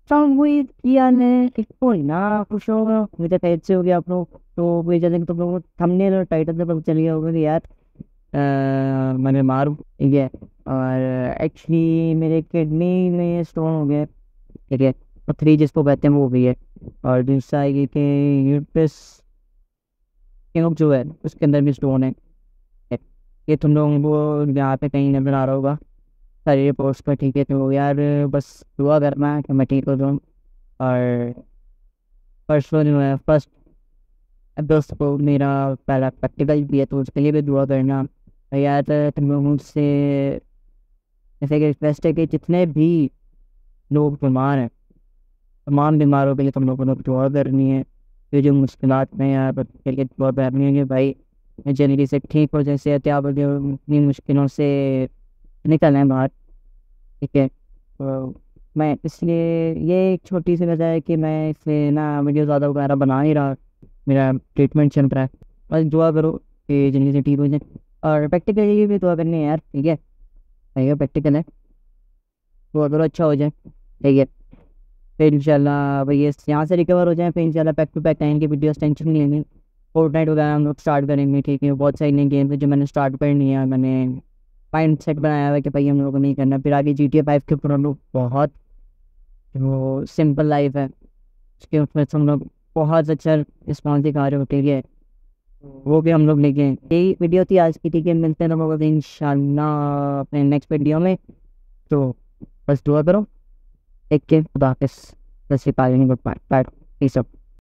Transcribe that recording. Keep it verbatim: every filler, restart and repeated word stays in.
सब वही किया ने किसको ना खुश होगा मुझे टाइप से हो गया आप लोग। तो वही जैसे कि तुम लोगों को थंबनेल और टाइटल से पता चल गया होगा कि यार अ, मैं बीमार हूँ, ठीक है। और एक्चुअली मेरे किडनी में स्टोन हो गया है, ठीक है। और थ्री जिसको कहते हैं वो भी है। और दूसरा है कि यूट्रस ट्यूब जो है उसके अंदर भी स्टोन है। ये तुम लोगों को यहाँ पे कहीं नजर आ रहा होगा सारी रिपोर्ट्स पर, ठीक है। तो यार बस दुआ करना कि मैं ठीक हो जाऊँ। और परसों जो है फर्स्ट अगस्त को मेरा पहला प्रैक्टिकल भी है, तो उसके लिए भी दुआ करना। और यार तुम लोगों से जैसे कि रिक्वेस्ट है कि जितने भी लोग बीमार हैं, तमाम बीमारों के लिए तुम लोगों को दुआ करनी है। ये जो मुश्किलात में यार बच्चे के लिए दुआ करनी है कि भाई मैं जल्दी से ठीक हो जाए, सेहत याब हो जाए, इतनी मुश्किलों से निकलना है बाहर, ठीक है। तो मैं इसलिए ये एक छोटी सी वजह है कि मैं इसलिए ना वीडियो ज़्यादा वगैरह बना नहीं रहा। मेरा ट्रीटमेंट चल रहा है, बस दुआ करो कि जल्दी से ठीक हो जाए। और प्रैक्टिकल के लिए भी दुआ करनी है यार, ठीक है। भैया प्रैक्टिकल है, दुआ करो अच्छा हो जाए, ठीक है। फिर इंशाल्लाह भैया यहाँ से रिकवर हो जाए, फिर इंशाल्लाह बैक टू बैक टाइम की वीडियोस टेंशन नहीं लेंगे। फोर्टनाइट वगैरह हम लोग स्टार्ट करेंगे, ठीक है। बहुत सारी नई गेम है जो मैंने स्टार्ट करनी है, मैंने माइंड सेट बनाया हुआ है कि भाई हम लोगों को नहीं करना। फिर आगे जी टी ए फाइव के ऊपर हम लोग बहुत जो सिंपल लाइफ है उसके ऊपर हम लोग बहुत अच्छा रिस्पॉन्स दिखा रहे हो, ठीक है। वो भी हम लोग लेके आए। यही वीडियो थी आज की, ठीक है। मिलते हैं लोगों को इंशाल्लाह अपने नेक्स्ट वीडियो में। तो बस दुआ करो, टेक केयर, खुदा हाफिज़, सत श्री अकाल, गुड बाय बाय, ये सब।